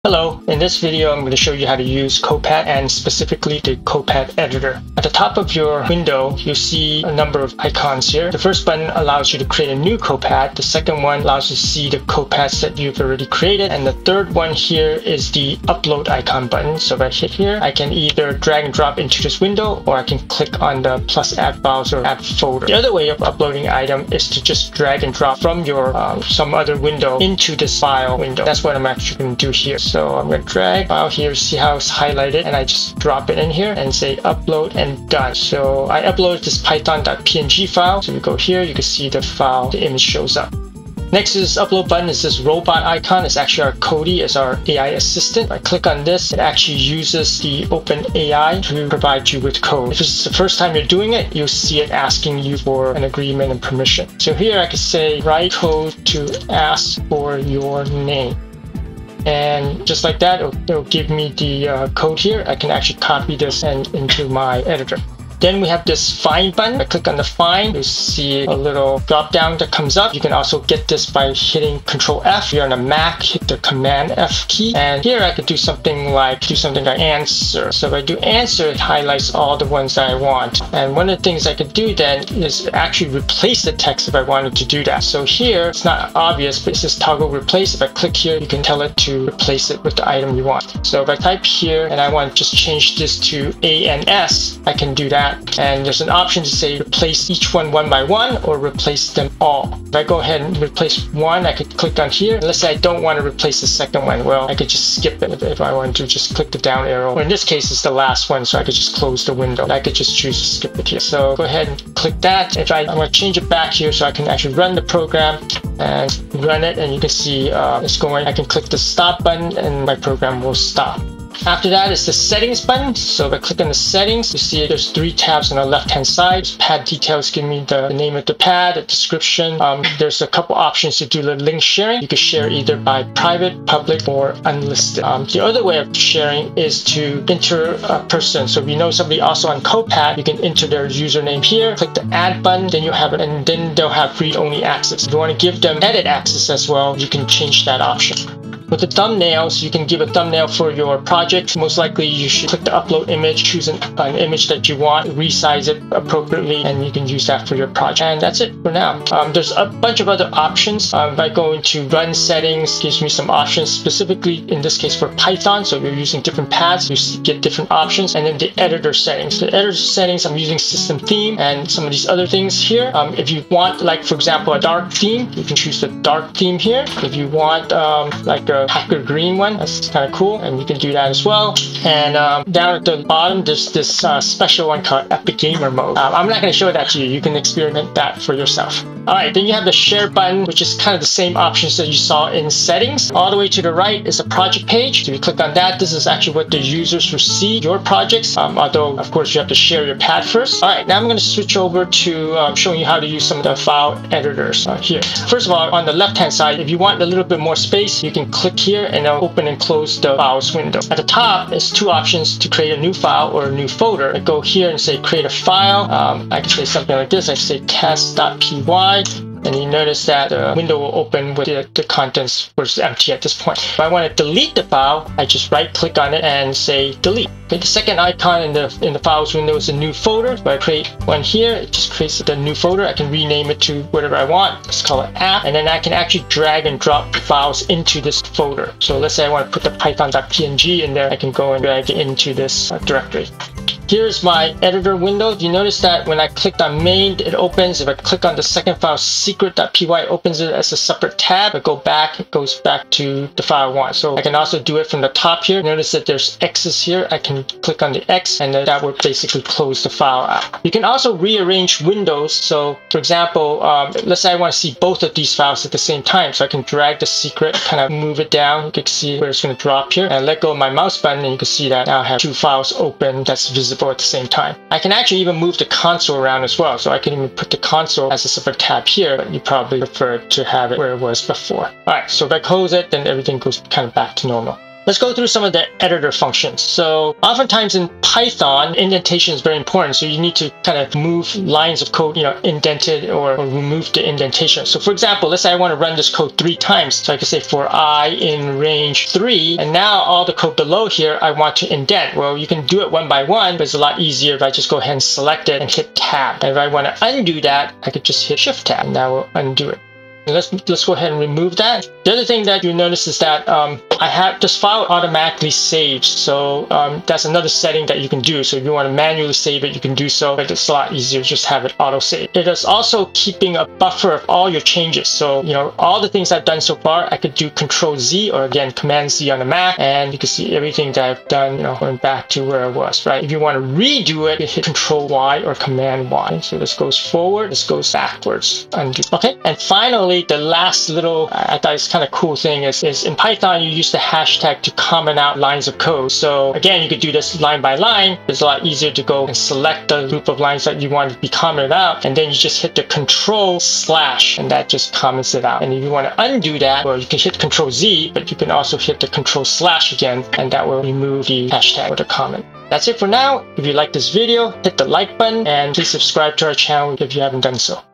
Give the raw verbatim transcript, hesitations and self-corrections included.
Hello, in this video I'm going to show you how to use CodePad and specifically the CodePad editor. At the top of your window, you'll see a number of icons here. The first button allows you to create a new CodePad. The second one allows you to see the CodePads that you've already created. And the third one here is the upload icon button. So if I hit here, I can either drag and drop into this window or I can click on the plus add files or add folder. The other way of uploading an item is to just drag and drop from your um, some other window into this file window. That's what I'm actually going to do here. So I'm going to drag file here, see how it's highlighted, and I just drop it in here and say upload and done. So I uploaded this python.png file. So we go here, you can see the file, the image shows up. Next to this upload button is this robot icon. It's actually our Cody as our A I assistant. If I click on this, it actually uses the OpenAI to provide you with code. If this is the first time you're doing it, you'll see it asking you for an agreement and permission. So here I can say write code to ask for your name. And just like that, it'll, it'll give me the uh, code here. I can actually copy this and into my editor. Then we have this find button. I click on the find, you see a little drop down that comes up. You can also get this by hitting control F. If you're on a Mac, hit the command F key. And here I could do something like do something like answer. So if I do answer, it highlights all the ones that I want. And one of the things I could do then is actually replace the text if I wanted to do that. So here, it's not obvious, but it says toggle replace. If I click here, you can tell it to replace it with the item you want. So if I type here and I want to just change this to A N S, I can do that. And there's an option to say replace each one one by one or replace them all. If I go ahead and replace one, I could click on here. Let's say I don't want to replace the second one. Well, I could just skip it if I want to just click the down arrow. Or in this case, it's the last one, so I could just close the window. I could just choose to skip it here. So go ahead and click that. If I, I want to change it back here so I can actually run the program and run it, and you can see uh, it's going. I can click the stop button and my program will stop. After that is the settings button. So if I click on the settings, you see there's three tabs on the left hand side. Pad details give me the name of the pad, the description. Um, there's a couple options to do the link sharing. You can share either by private, public, or unlisted. Um, the other way of sharing is to enter a person. So if you know somebody also on CodePad, you can enter their username here, click the add button, then you have it, and then they'll have read-only access. If you want to give them edit access as well, you can change that option. With the thumbnails, you can give a thumbnail for your project. Most likely, you should click the upload image, choose an, an image that you want, resize it appropriately, and you can use that for your project. And that's it for now. Um, there's a bunch of other options. Um, by going to run settings, gives me some options, specifically in this case for Python. So if you're using different paths, you get different options. And then the editor settings. The editor settings, I'm using system theme and some of these other things here. Um, if you want, like for example, a dark theme, you can choose the dark theme here. If you want um, like a hacker green one, that's kind of cool, and you can do that as well. And um, down at the bottom, there's this uh, special one called Epic Gamer Mode. Um, I'm not going to show that to you. You can experiment that for yourself. All right, then you have the share button, which is kind of the same options that you saw in settings. All the way to the right is a project page. So you click on that. This is actually what the users will see your projects. Um, although, of course, you have to share your pad first. All right, now I'm going to switch over to um, showing you how to use some of the file editors uh, here. First of all, on the left-hand side, if you want a little bit more space, you can click here and it'll open and close the files window. At the top is two options to create a new file or a new folder. I go here and say create a file. Um, I can say something like this. I say test.py. And you notice that the window will open with the, the contents, which is empty at this point. If I want to delete the file, I just right click on it and say delete. Okay, the second icon in the in the files window is a new folder. If I create one here, it just creates the new folder. I can rename it to whatever I want. Let's call it app. And then I can actually drag and drop files into this folder. So let's say I want to put the python.png in there. I can go and drag it into this uh, directory. Here's my editor window. You notice that when I clicked on main, it opens. If I click on the second file, secret.py, it opens it as a separate tab. I go back, it goes back to the file one. So I can also do it from the top here. Notice that there's X's here. I can click on the X and then that would basically close the file out. You can also rearrange windows. So for example, um, let's say I want to see both of these files at the same time. So I can drag the secret, kind of move it down. You can see where it's going to drop here. And I let go of my mouse button and you can see that now I have two files open that's visible at the same time. I can actually even move the console around as well. So I can even put the console as a separate tab here, but you probably prefer to have it where it was before. All right, so if I close it, then everything goes kind of back to normal. Let's go through some of the editor functions. So oftentimes in Python, indentation is very important. So you need to kind of move lines of code, you know, indented or, or remove the indentation. So for example, let's say I want to run this code three times. So I can say for I in range three, and now all the code below here, I want to indent. Well, you can do it one by one, but it's a lot easier if I just go ahead and select it and hit tab. And if I want to undo that, I could just hit shift tab, and that will undo it. And let's let's go ahead and remove that. The other thing that you notice is that um, I have this file automatically saves. So um, that's another setting that you can do. So if you want to manually save it, you can do so, but it's a lot easier to just have it auto save. It is also keeping a buffer of all your changes. So you know all the things I've done so far, I could do Control Z or again Command Z on the Mac, and you can see everything that I've done, you know, going back to where I was. Right. If you want to redo it, you hit Control Y or Command Y. So this goes forward, this goes backwards. Undo. Okay. And finally, the last little, I thought it's kind of cool thing is, is in Python, you use the hashtag to comment out lines of code. So again, you could do this line by line. It's a lot easier to go and select the group of lines that you want to be commented out. And then you just hit the control slash and that just comments it out. And if you want to undo that, well, you can hit Control Z, but you can also hit the control slash again, and that will remove the hashtag or the comment. That's it for now. If you like this video, hit the like button and please subscribe to our channel if you haven't done so.